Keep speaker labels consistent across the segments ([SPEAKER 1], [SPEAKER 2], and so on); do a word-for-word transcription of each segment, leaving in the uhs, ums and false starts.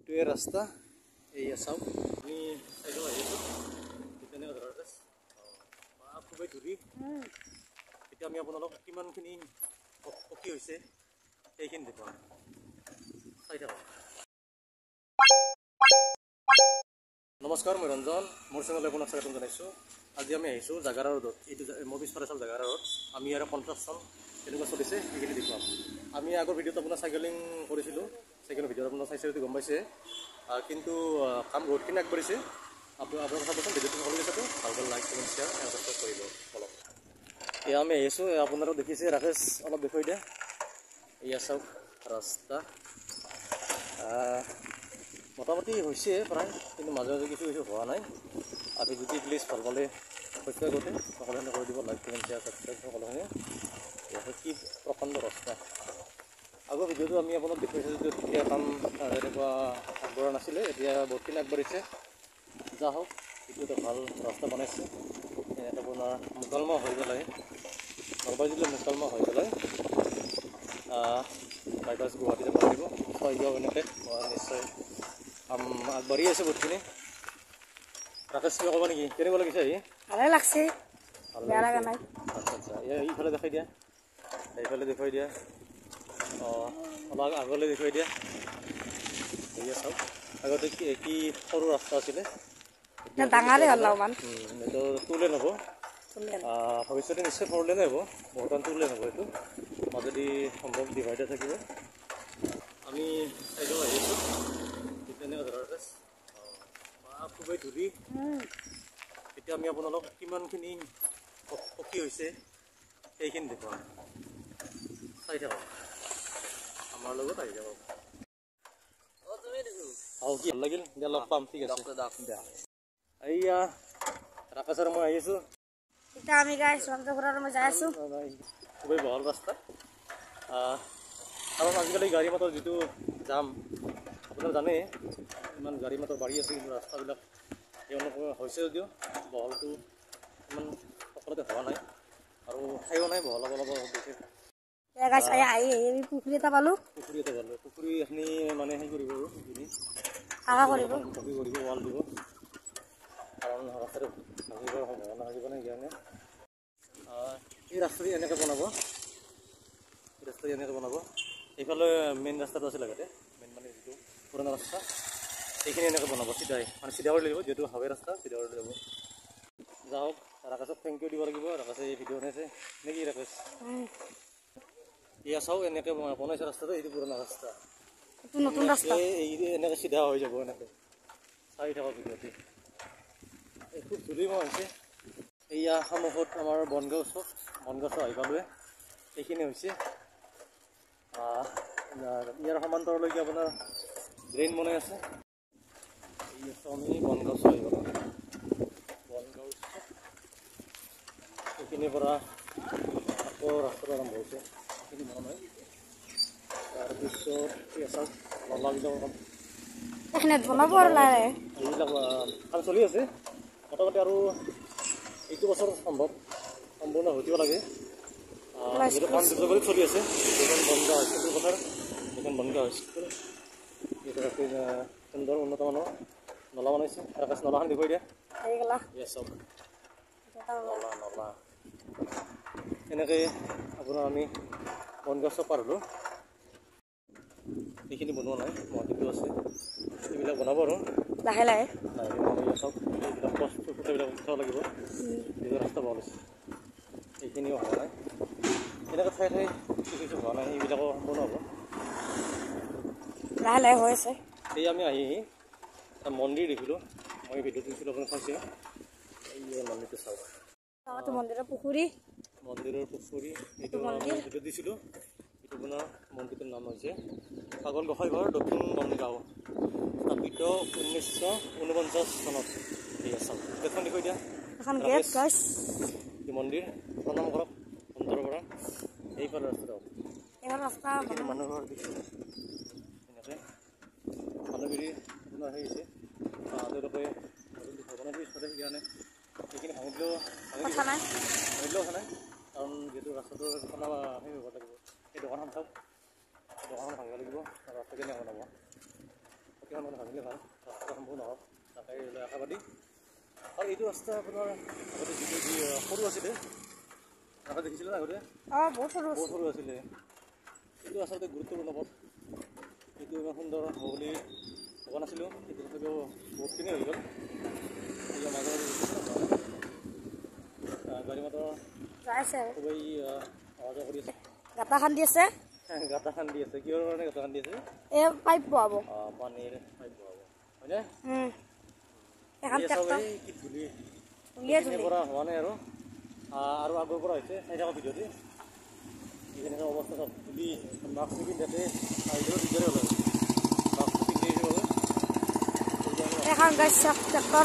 [SPEAKER 1] এইটোৱে ৰাস্তা এই চাওক আমি চাইকেল আহিছোঁ তেনে ধৰণৰ খুবেই ধূলি এতিয়া আমি আপোনালোক কিমানখিনি পকী হৈছে সেইখিনি দেখুৱাম চাই থাকক। নমস্কাৰ, মই ৰঞ্জন, মোৰ চেনেললৈ আপোনাক স্বাগতম জনাইছোঁ। আজি আমি আহিছোঁ জাগাৰা ৰোডত। এইটো মই পিছফালে চাওক জাগাৰা ৰোড। আমি ইয়াৰ কনষ্ট্ৰাকশ্যন কেনেকুৱা চলিছে সেইখিনি দেখুৱাম। আমি আগৰ ভিডিঅ'ত আপোনাৰ চাইকেলিং কৰিছিলোঁ, চাইকেলৰ ভিডিঅ'ত আপোনাৰ চাইছে যদি গম পাইছে, কিন্তু কাম বহুতখিনি আগবাঢ়িছে। আপুনি আপোনাৰ কথা কৈছে ভিডিঅ'টো সকলো গৈছেতো ভাল ভাল like comment share and subscribe কৰিব অলপ। এয়া আমি আহিছোঁ, আপোনাৰো দেখিছে। ৰাকেশ অলপ দেখুৱাই দিয়া। এয়া চাওক ৰাস্তা মোটামুটি হৈছে প্ৰায়, কিন্তু মাজে মাজে কিছু কিছু হোৱা নাই। আৰু যদি প্লিজ ভাল পালে সত্যই গোটেই সকলোখিনি কৰি দিব, লাইক কমেণ্ট শ্বেয়াৰ ছাবস্ক্ৰাইব সকলোখিনি। কি প্ৰকাণ্ড ৰাস্তা। আগৰ ভিডিঅ'টো আমি আপোনাক দেখুৱাইছোঁ যদিও তেতিয়া কাম এনেকুৱা আগবঢ়া নাছিলে, এতিয়া বহুতখিনি আগবাঢ়িছে। যা হওক, এইটো এটা ভাল ৰাস্তা বনাইছে। এনেকৈ আপোনাৰ মুকালমা হৈ পেলাই নলবাৰী জিলাৰ মুকালমা হৈ পেলাই বাইপাছ গুৱাহাটীতে পাৰিব ছয়গাঁও এনেকৈ নিশ্চয় কাম আগবাঢ়ি আছে বহুতখিনি। ৰাকেশ কিবা ক'বা নেকি? কেনেকুৱা লাগিছে আহি?
[SPEAKER 2] ভালে লাগছে, বেয়া লগা নাই।
[SPEAKER 1] আচ্ছা আচ্ছা, এইফালে দেখাই দিয়া, এইফালে দেখুৱাই দিয়া। অঁ অলপ আগলৈ দেখুৱাই দিয়া। এয়া চাওক, আগতে কি কি সৰু ৰাস্তা আছিলে,
[SPEAKER 2] ডাঙৰে হ'ল অলপমান।
[SPEAKER 1] এইটো টু লেন হ'ব, ভৱিষ্যতে নিশ্চয় ফ'ৰ লেনে হ'ব, বৰ্তমান টু লেন হ'ব। এইটো মাজেদি সম্ভৱ ডিভাইডাৰ থাকিব। আমি চাইকেল আহিছোঁ তেনেকুৱা ধৰণৰ খুবেই ধূলি। এতিয়া আমি আপোনালোক কিমানখিনি পকী হৈছে সেইখিনি দেখুৱাম, চাই থাকক, আমাৰ লগত আহি যাব। অঁ কি ভাল লাগিল, দিয়া লগ পাম, ঠিক আছে দিয়া। এইয়া ৰাকেশ আৰু মই আহি আছোঁ।
[SPEAKER 2] এতিয়া আমি গাই চন্দ্ৰপুৰৰ মই যাই আছোঁ।
[SPEAKER 1] খুবেই বহল ৰাস্তা, কাৰণ আজিকালি গাড়ী মটৰ যিটো জাম আপোনাৰ জানেই, ইমান গাড়ী মটৰ বাঢ়ি আছে, কিন্তু ৰাস্তাবিলাক তেওঁলোকৰ হৈছে যদিও বহলটো ইমান সকলোতে হোৱা নাই, আৰু ঠাইও নাই বহলাব অলপ বেছি।
[SPEAKER 2] আহি আহি আমি পুখুৰী এটা পালোঁ।
[SPEAKER 1] পুখুৰী এটা পালোঁ, পুখুৰী এখিনি মানে হেৰি কৰিব আৰু সেইখিনি
[SPEAKER 2] আশা কৰিব
[SPEAKER 1] পকী কৰিব, ৱাল দিব, কাৰণ ৰাস্তাটো ভাঙিবৰ সম্ভাৱনা থাকিব নাই সেইকাৰণে। এই ৰাস্তাটো এনেকৈ বনাব, এই ৰাস্তাটো এনেকৈ বনাব। এইফালে মেইন ৰাস্তাটো আছিল আগতে, মেইন মানে যিটো পুৰণা ৰাস্তা, এইখিনি এনেকৈ বনাব চিধাই, মানে চিধা কৰি লাগিব, যিহেতু হাৱে ৰাস্তা চিধা কৰি যাব। যাওক, ৰাকেশক থেংক ইউ দিব লাগিব, ৰাকেশে এই ভিডিঅ' বনাইছে নেকি ৰাকেশ? এয়া চাওক এনেকৈ বনাইছে ৰাস্তাটো, এইটো পুৰণা ৰাস্তা,
[SPEAKER 2] নতুন ৰাস্তা
[SPEAKER 1] এই এনেকৈ চিধা হৈ যাব, এনেকৈ চাই থাকক ভিডিঅ'টো। খুব ধূলিময় হৈছে। এয়া সন্মুখত আমাৰ বনগাঁও চক, বনগাঁও চক আহি পালোৱে, এইখিনি হৈছে। ইয়াৰ সমান্তৰলৈকে আপোনাৰ ড্ৰেইন বনাই আছে। আমি বনগাঁও চক আহি পালোঁ, বনগাঁও চক এইখিনিৰ পৰা আকৌ ৰাস্তাটো আৰম্ভ হৈছে, এইখিনি বনাই। তাৰপিছত এয়া চাওক নলাবিলাকৰ কাম
[SPEAKER 2] এইখিনিত বনাব আৰু লাহে
[SPEAKER 1] এইবিলাক কাম চলি আছে মোটামুটি, আৰু এইটো বছৰ সম্ভৱ সম্পূৰ্ণ হৈ দিব লাগে। যিহেতু কাম দ্ৰুতগতিত চলি আছে। এইখন বনগাঁও হাইস্কুলৰ পথাৰ, এইখন বনগাঁও হাইস্কুল, এইটো সুন্দৰ উন্নত মানৰ নলা বনাইছে। ৰাকেশ নলাখন দেখুৱাই দিয়া। ইয়ে চাওক নলা নলা এনেকৈ আপোনাৰ আমি বনগাঁও চক পাৰ হ'লোঁ। এইখিনি বনোৱা নাই, মহদিটো আছে, এইবিলাক বনাব আৰু
[SPEAKER 2] লাহে লাহে
[SPEAKER 1] লাহে চাওক। এইবিলাক বস্তু গোটেইবিলাক উঠাব লাগিব, নিজৰ ৰাস্তা বহল হৈছে, এইখিনিও হোৱা নাই। এনেকৈ ঠাই ঠাই কিছু কিছু হোৱা নাই, এইবিলাকো সম্পূৰ্ণ হ'ব,
[SPEAKER 2] লাহে লাহে হৈ আছে।
[SPEAKER 1] এই আমি আহি এটা মন্দিৰ দেখিলোঁ, মই ভিডিঅ'টো দিছিলোঁ আপোনাক চাইছে, এই মন্দিৰটো চাওক।
[SPEAKER 2] মন্দিৰৰ পুখুৰী,
[SPEAKER 1] মন্দিৰৰ পুখুৰী, এইটো আমি ভিডিঅ' দিছিলোঁ। এইটো আপোনাৰ মন্দিৰটোৰ নাম হৈছে পাগল গোঁসাই ঘৰ দক্ষিণ বনগাঁও, স্থাপিত ঊনৈছশ ঊনপঞ্চাছ চনত। ঠিক আছে, গেটখন দেখুৱাই দিয়া। এই মন্দিৰ প্ৰণাম কৰক অন্তৰৰ পৰা। এইফালে ৰাস্তাটো
[SPEAKER 2] ৰাস্তা
[SPEAKER 1] এইখিনি মানুহৰ দিছোঁ, এনেকৈ মানুহগিৰি আপোনাৰ হেৰি হৈছে, তেওঁলোকে ভগৱানৰ পিছতে সেইকাৰণে এইখিনি ভাঙি দিলেও ভাঙি দিব, ভাঙিলেও কথা নাই, কাৰণ যিহেতু ৰাস্তাটো খনা হেৰি হ'ব লাগিব। এই দোকানখন চাওক, দোকানখন ভাঙিব লাগিব, ৰাস্তা কেনেকৈ বনাব, কেইটামান মানে ভাবিলে ভাল ৰাস্তা সম্পূৰ্ণ নহওক তাকে আশাবাদী আৰু এইটো ৰাস্তা আপোনাৰ আগতে যিটো যি সৰু আছিলে আগতে দেখিছিলে আগতে
[SPEAKER 2] অঁ বহুত সৰু
[SPEAKER 1] বহুত সৰু আছিলে এইটো আচলতে গুৰুত্বপূৰ্ণ পথ এইটো ইমান সুন্দৰ হ'ব বুলি ভবা নাছিলোঁ কিন্তু তথাপিও বহুতখিনি হৈ গ'ল এতিয়া মাজে মাজে গাড়ী মটৰ
[SPEAKER 2] যাই আছে আৰু
[SPEAKER 1] খুবেই অহা যোৱা কৰি আছে
[SPEAKER 2] গাঁটা খান্দি আছে
[SPEAKER 1] গাঁটা খান্দি আছে কিহৰ কাৰণে গাঁটা খান্দি আছে
[SPEAKER 2] এই পাইপ বহাব
[SPEAKER 1] পানীৰ পাইপ বহাব হয়নে
[SPEAKER 2] এখন ট্ৰেক্টৰ
[SPEAKER 1] কি ধূলি
[SPEAKER 2] উলিয়াই
[SPEAKER 1] এইখিনিৰ পৰা হোৱা নাই আৰু আৰু আগৰ পৰা হৈছে চাই থাকক ভিডিঅ'টো এইখিনি অৱস্থা চব ধূলি মাস্ক নিপিন্ধাতে আহিলেও দিগদাৰে হ'ল মাস্কটো পিন্ধি আহিব
[SPEAKER 2] এখন গাড়ী চাওক ট্ৰেক্টৰ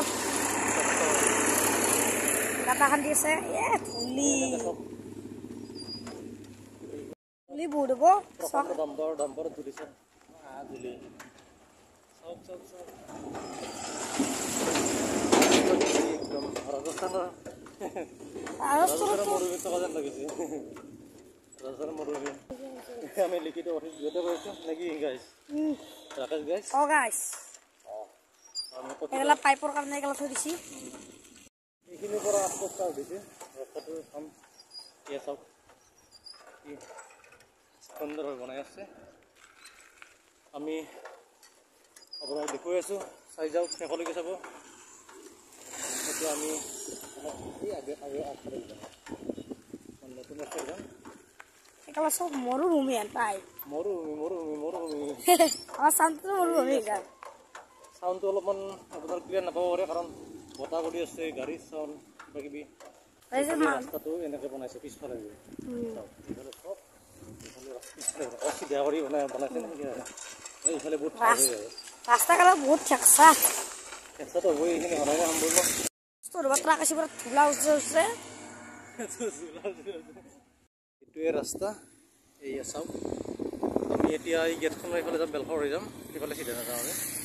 [SPEAKER 2] গাঁটা খান্দি আছে এ ধূলি ধূলি বহুত হ'ব চাওক
[SPEAKER 1] ডাম্পাৰ ডাম্পাৰত ধূলিছে ধূলি চাওক চাওক চাওক একদম ৰাজস্থানৰ ৰাজস্থানৰ মৰুভূমিত থকা যেন লাগিছে ৰাজস্থানৰ মৰুভূমি আমি লিখিত অফিচ দুয়োটা কৰিছোঁ নেকি গাইছ ৰাকেশ গাইছ
[SPEAKER 2] অঁ গাইছ এইগিলা পাইপৰ কাৰণে এইগিলা থৈ দিছি
[SPEAKER 1] এইখিনিৰ পৰা আস্পষ্ট উঠিছে ৰাস্তাটো চাম এয়া চাওক কি সুন্দৰভাৱে বনাই আছে আমি আপোনাক দেখুৱাই আছোঁ চাই যাওক শেষলৈকে চাব এতিয়া আমি নতুন ৰাস্তা যাম
[SPEAKER 2] এইগিলা চব মৰুভূমি হেন পাই
[SPEAKER 1] মৰুভূমি মৰুভূমি মৰুভূমি
[SPEAKER 2] আমাৰ চাউণ্ডটো মৰুভূমি গান
[SPEAKER 1] চাউণ্ডটো অলপমান আপোনাৰ ক্লিয়াৰ নাপাব পাৰে কাৰণ বতাহ কৰি আছে গাড়ীৰ চাউণ্ড কিবা কিবি ৰাস্তাটো এনেকৈ বনাইছে পিছফালে ইফালে চব ইফালে চিধা কৰি বনাই বনাইছে নেকি ইফালে বহুত ভাল হৈ যায়
[SPEAKER 2] ৰাস্তাঘাট বহুত ঠেকচা
[SPEAKER 1] ঠেকচাটো হ'বই এইখিনি সদায় সম্পূৰ্ণ
[SPEAKER 2] ট্ৰাক আছে পুৰা ধূলা উঠছে উঠছে
[SPEAKER 1] এইটোৱে ৰাস্তা এইয়া চাওক আমি এতিয়া এই গেটখনৰ এইফালে যাম বেলখৰ হৈ যাম সেইফালে চিধা নাযাওঁ আমি